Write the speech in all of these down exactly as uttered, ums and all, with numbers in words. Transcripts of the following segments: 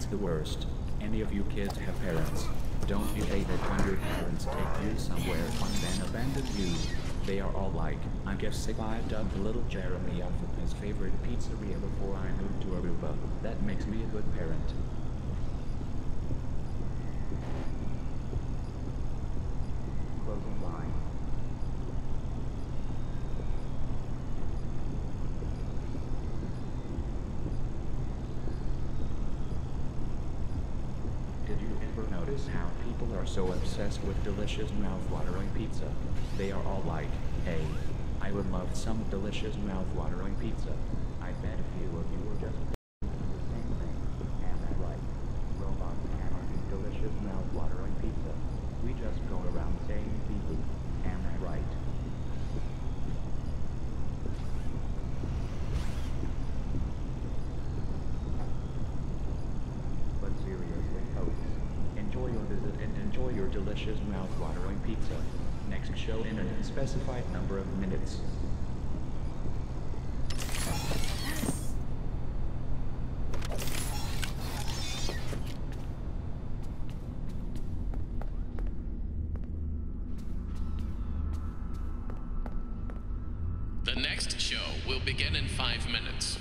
parents the worst. Any of you kids have parents? Don't you hate it when your parents take you somewhere fun then abandon you? They are all like, I guess if I dubbed little Jeremy off of his favorite pizzeria before I moved to Aruba, that makes me a good parent. Closing line. Did you ever notice how people are so obsessed with delicious mouth-watering pizza? They are all like, hey, I would love some delicious mouth-watering pizza. I bet a few of you were just doing the same thing. Am I right? Robots cannot eat delicious mouth-watering pizza. We just go around saying pee-poo. Am I right? But seriously, folks, enjoy your visit and enjoy your delicious mouth-watering pizza. Next show in an unspecified number of minutes. The next show will begin in five minutes.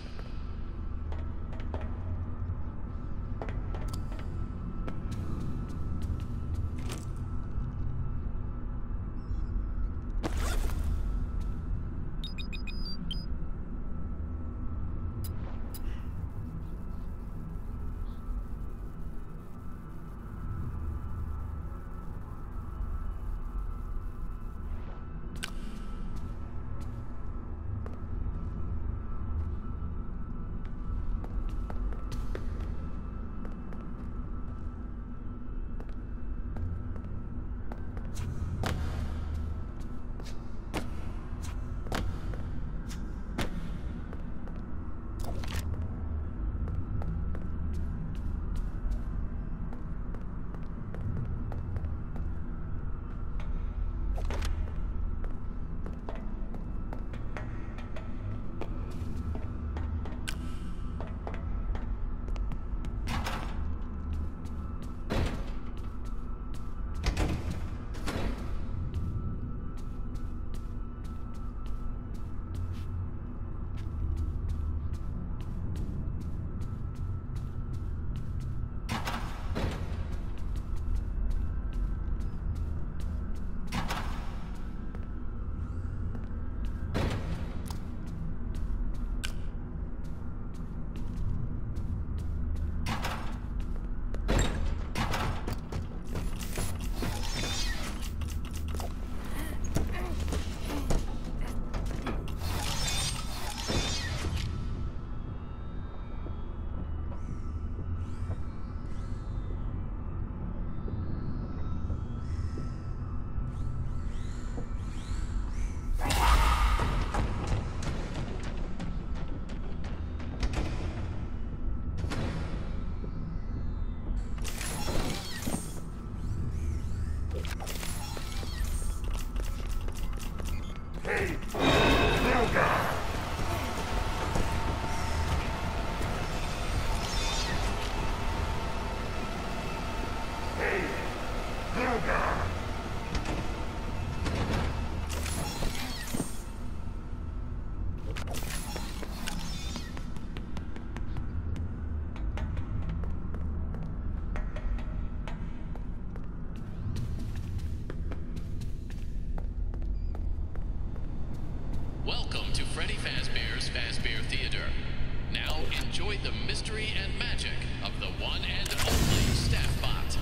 Welcome to Freddy Fazbear's Fazbear Theater. Now enjoy the mystery and magic of the one and only Staffbot.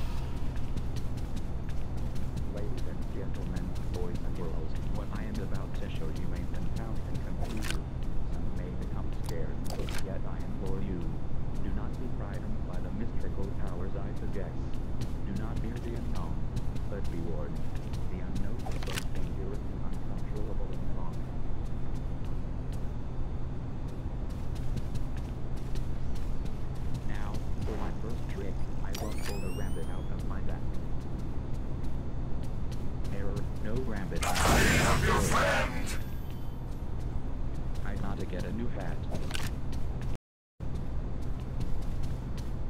Ladies and gentlemen, boys and girls, what I am about to show you may confound and confuse you. Some may become scared, yet I implore you, do not be frightened by the mystical powers I suggest. Do not fear the unknown, but be warned. The unknown is both dangerous and uncontrollable and wrong. Now, for my first trick, I will pull a rabbit out of my back. Error, no rabbit. I am your friend! I gotta get a new hat.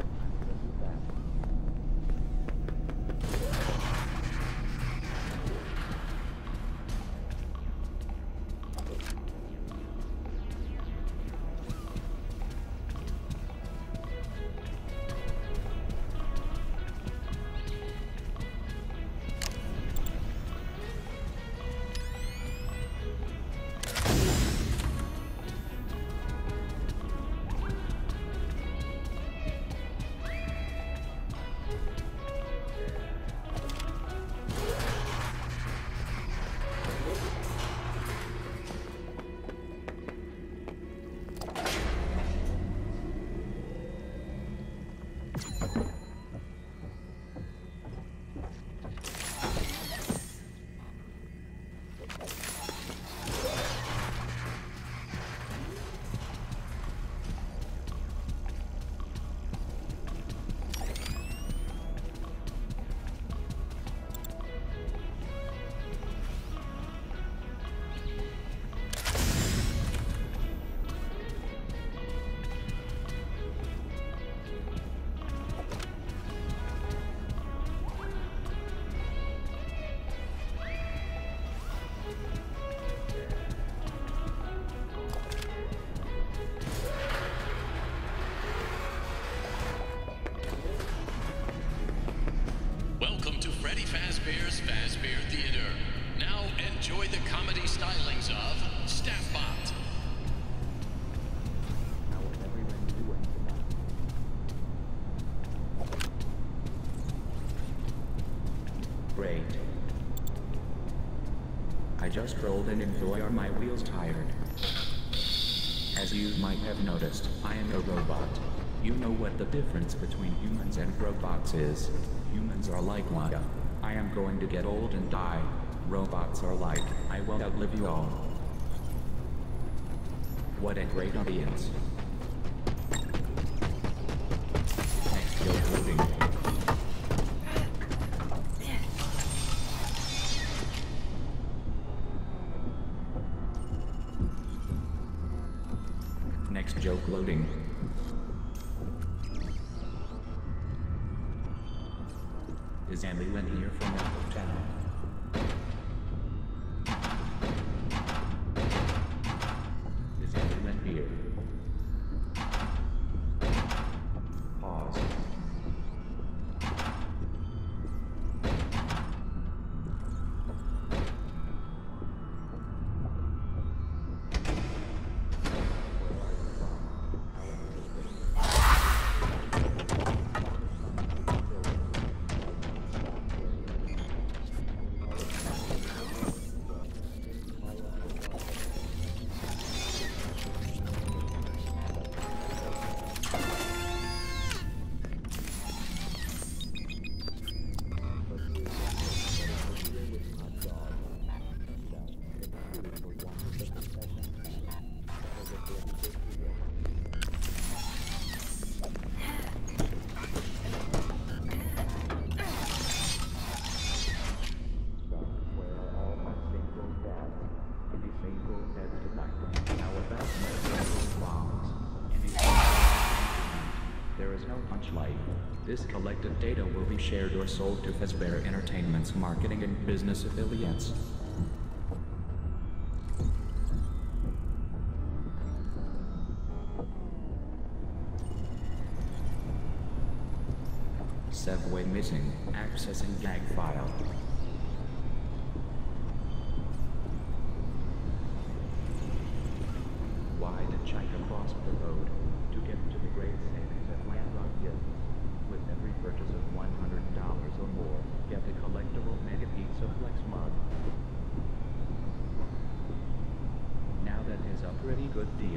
comedy stylings of Staffbot. How is everyone doing tonight? Great. I just rolled in and boy are my wheels tired. As you might have noticed, I am a robot. You know what the difference between humans and robots is. Humans are like Wanda. I am going to get old and die. Robots are like, I will outlive you all. What a great audience. Next joke loading. Next joke loading. Is Andy Lynn here from out of town? Is Andy Lynn here? Pause. This collected data will be shared or sold to Fazbear Entertainment's marketing and business affiliates. Segway missing. Accessing gag file. Why did Chika cross the road to get to the great savings at Landrock Gifts? With every purchase of one hundred dollars or more, get the collectible Mega Pizza Flex mug. Now that is a pretty good deal.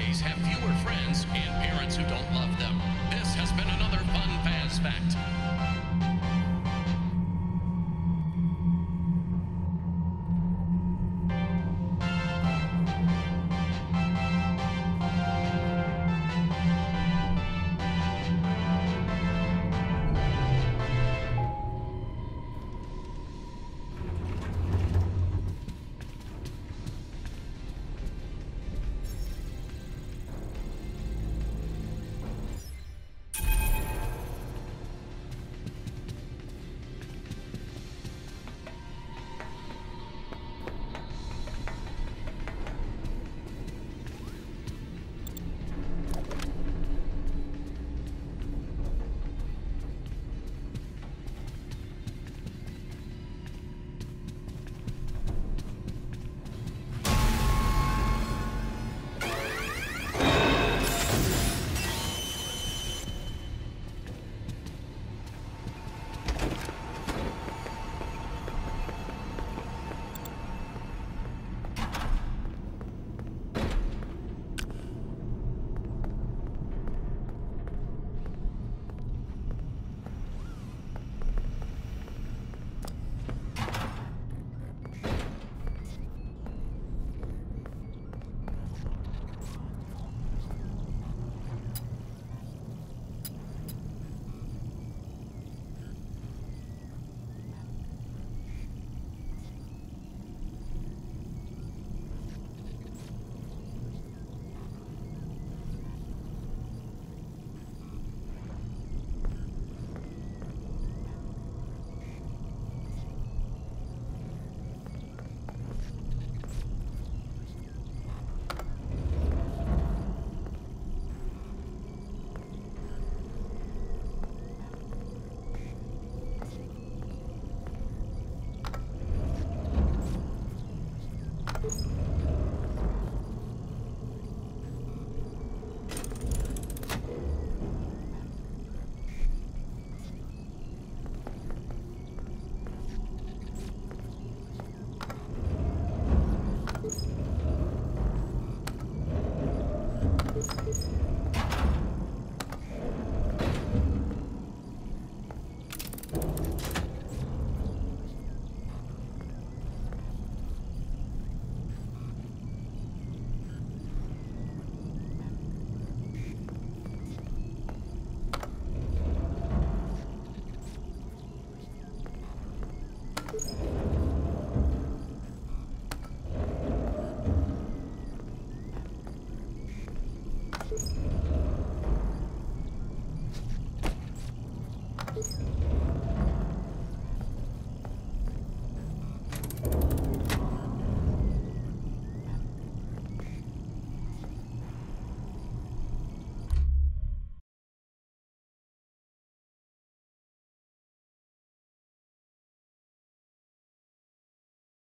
Have fewer friends and parents who don't love them. This has been another Fun Faz Fact.